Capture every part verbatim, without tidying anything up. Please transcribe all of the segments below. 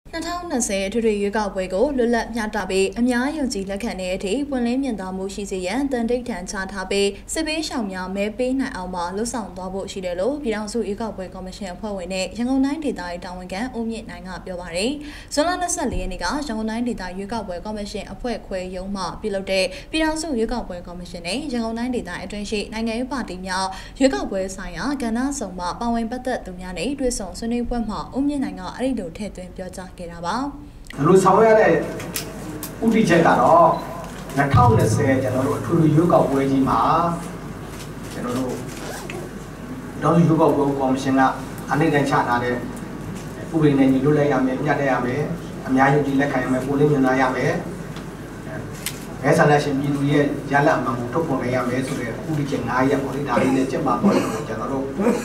နှစ်ထောင်နှစ်ဆယ်ထွေထွေရွေးကောက်ပွဲကိုလွတ်လပ်မျှတပြီးအများယုံကြည်လက်ခံတဲ့အထိပွင့်လင်းမြင်သာမှုရှိစေရန်တန်တိတ်ထန်ချထားပြီးစစ်ပေးရှောင်များမဲပေးနိုင်အောင်မှလှုပ်ဆောင်သွားဖို့ရှိတယ်လို့ပြည်ထောင်စုရွေးကောက်ပွဲကော်မရှင်အဖွဲ့ဝင်နဲ့ရန်ကုန်တိုင်းဒေသရေးတာဝန်ခံဦးမြင့်နိုင်ကပြောပါတယ်။ဇွန်လ၂၄ရက်နေ့ကရန်ကုန်တိုင်းဒေသရွေးကောက်ပွဲကော်မရှင်အဖွဲ့ခွဲရုံးမှပြုလုပ်တဲ့ပြည်ထောင်စုရွေးကောက်ပွဲကော်မရှင်နဲ့ရန်ကုန်တိုင်းဒေသအတွင်းရှိနိုင်ငံရေးပါတီများရွေးကောက်ပွဲဆိုင်ရာကဏ္ဍစုံမှပါဝင်ပတ်သက်သူများနဲ့တွေ့ဆုံဆွေးနွေးပွဲမှာဦးမြင့်နိုင်ကအဲ့ဒီလိုထည့်သွင်းပြောကြားခဲ့တာပါ။ဒီလိုဆောင်ရတဲ့ဥတီချက်ကတော့၂၀၂၀ကျွန်တော်တို့အထူးရွေးကောက်ပွဲကြီးမှာကျွန်တော်တို့ဒေါ်ရွေးကောက်ပွဲကော်မရှင်ကအနိဒံချထားတဲ့ဥပဒေနဲ့ညီလွတ်လိုက်ရမယ်ညှက်တဲ့ရမယ်အများကြီးဒီလက်ခံရမယ်ပိုလင်းမြင်လာရမယ်မဲဆန္ဒရှင်ပြည်သူရဲ့ရလအမှန်ကိုထုတ်ဖော်နိုင်ရမယ်ဆိုတဲ့ဥတီချက်၅ရပ်ပေါ်ဒါလေးနဲ့ကျက်ပါပေါ်တယ်ကျွန်တော်တို့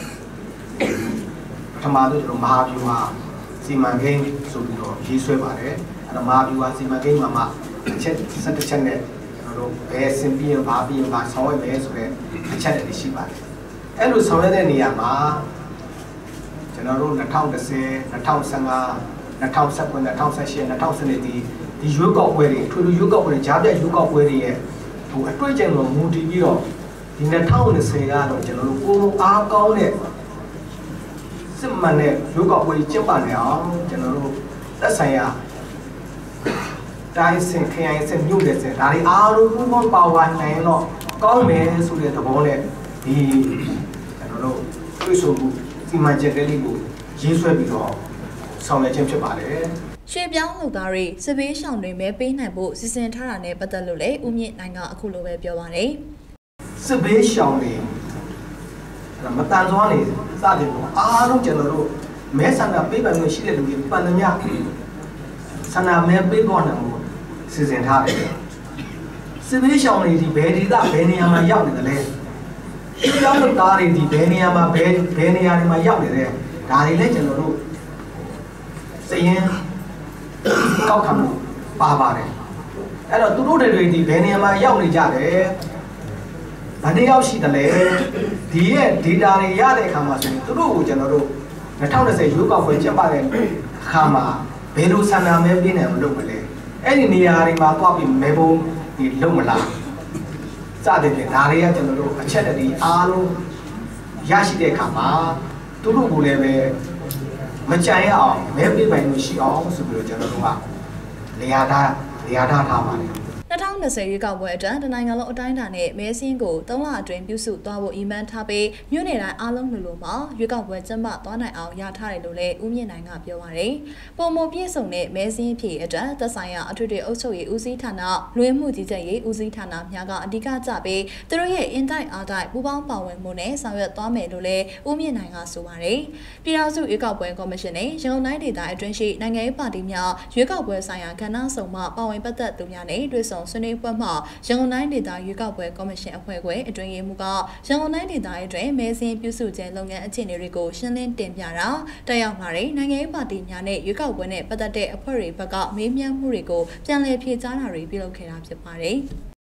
ပထမဆုံးကျွန်တော်မဟာဗျူဟာစီမံကိန်းဆိုပြီးတော့ရေးဆွဲပါတယ်အဲ့တော့မဟာဗျူဟာစီမံကိန်းမှာမှအချက်၁၁ချက်နဲ့ကျွန်တော်တို့ဘယ်စင်ပြီးရင်ဘာပြီးရင်ဘာဆောင်ရွက်မယ်ဆိုတဲ့အချက်တွေရှိပါတယ်အဲ့လိုဆောင်ရွက်တဲ့နေရာမှာကျွန်တော်တို့၂၀၁၀ ၂၀၁၅ ၂၀၁၉ ၂၀၁၈ ၂၀၁၉ဒီဒီရွေးကောက်ပွဲတွေထွေထွေရွေးကောက်ပွဲတွေဂျားပြရွေးကောက်ပွဲတွေရဲ့ဟိုအတွေ့အကြုံကိုမူတည်ပြီးတော့ဒီ၂၀၂၀ကတော့ကျွန်တော်တို့ကိုယ်အားကောင်းတဲ့စစ်မှန်တဲ့ရွေးကောက်ပွဲကျင်းပနေအောင်ကျွန်တော်တို့သက်ဆိုင်ရာတိုင်းစင်ခရိုင်စင်မြို့နယ်စင်ဒါတွေအားလုံးပူးပေါင်းပါဝင်နိုင်တော့ကောင်းမယ်ဆိုတဲ့သဘောနဲ့ဒီကျွန်တော်တို့တွေ့ဆုံမှုစီမံချက်လေးကိုရေးဆွဲပြီးတော့ဆောင်ရွက်ခြင်းဖြစ်ပါတယ်ရွှေပြောင်းလုပ်သားတွေစစ်ပေးရှောင်တွေမဲပေးနိုင်ဖို့စီစဉ်ထားတာနဲ့ပတ်သက်လို့လည်းဦးမြင့်နိုင်ကအခုလိုပဲပြောပါတယ်စစ်ပေးရှောင်တွေမတန်စွမ်းနေစတယ်ပေါ့အားလုံးကျွန်တော်တို့မဲဆန္ဒပေးပိုင်မှုရှိတဲ့လူတွေပန်သမျှဆန္ဒမဲပေးပေါ်နိုင်မှုစီစဉ်ထားတယ်စစ်ပေးရှောင်တွေဒီဘယ်ဒေသဘယ်နေရာမှာရောက်နေတယ်လဲကျောင်းလုပ်သားတွေဒီဘယ်နေရာမှာဘယ်ဘယ်နေရာတွေမှာရောက်နေတယ်ဒါတွေလည်းကျွန်တော်တို့စရင်ကောက်ခံမှုပါပါတယ်အဲ့တော့သူတို့တွေဒီဘယ်နေရာမှာရောက်နေကြတယ်ဘာတယောက်ရှိတယ်လဲဒီရဲ့ data တွေရတဲ့အခါမှာဆိုရင်သူတို့ကိုကျွန်တော်တို့၂၀၂၀ရွေးကောက်ပွဲကျင်းပတဲ့အခါမှာဘယ်လိုဆန္ဒမဲပေးနိုင်အောင်လုပ်မလဲအဲ့ဒီနေရာတွေမှာသွားပြီးမဲပုံးဒီလုပ်မလားစတဲ့ပြင်ဒါတွေကကျွန်တော်တို့အချက်တွေအားလုံးရရှိတဲ့အခါမှာသူတို့ကိုလည်းပဲမကြိုင်အောင်မဲပေးပိုင်မှုရှိအောင်ဆိုပြီးတော့ကျွန်တော်တို့ကနေရာထားနေရာထားထားပါတယ်၂၀၂၀ရွေးကောက်ပွဲအတွက်တနိုင်ငံလုံးအတိုင်းအတာနဲ့မဲစင်းကို၃လအတွင်းပြုစုသွားဖို့အီမန်ထားပြီးမြို့နယ်တိုင်းအားလုံးလိုလိုမှာရွေးကောက်ပွဲကျင်းပသွားနိုင်အောင်ရထားတယ်လို့လည်းဦးမြင့်နိုင်ကပြောပါတယ်။ပုံမပြည့်စုံတဲ့မဲစင်းဖြည့်အတွက်သက်ဆိုင်ရာအထွေထွေအုပ်ချုပ်ရေးဦးစီးဌာနလွှဲမှုကြီးကြပ်ရေးဦးစီးဌာနများကအဓိကကျပြီးသူတို့ရဲ့အင်တိုက်အားတိုက်ပူးပေါင်းပါဝင်မှုနဲ့ဆောင်ရွက်သွားမယ်လို့လည်းဦးမြင့်နိုင်ကဆိုပါတယ်။ပြည်ထောင်စုရွေးကောက်ပွဲကော်မရှင်နဲ့ရန်ကုန်တိုင်းဒေသအတွင်းရှိနိုင်ငံရေးပါတီများရွေးကောက်ပွဲဆိုင်ရာကဏ္ဍစုံမှပါဝင်ပတ်သက်သူများနဲ့တွေ့ဆုံဆွေးနွေးပွဲမှာရန်ကုန်တိုင်းဒေသရွေးကောက်ပွဲကော်မရှင်အဖွဲ့ခွဲအတွင်းရေးမှူးကရန်ကုန်တိုင်းဒေသအတွင်းမဲစင်းပြုစုခြင်းလုပ်ငန်းအခြေအနေတွေကိုရှင်းလင်းတင်ပြတာတက်ရောက်လာတဲ့နိုင်ငံရေးပါတီများနဲ့ရွေးကောက်ပွဲနဲ့ပတ်သက်တဲ့အဖွဲ့တွေဘက်ကမေးမြန်းမှုတွေကိုပြန်လည်ဖြေကြားတာတွေပြုလုပ်ခဲ့တာဖြစ်ပါတယ်။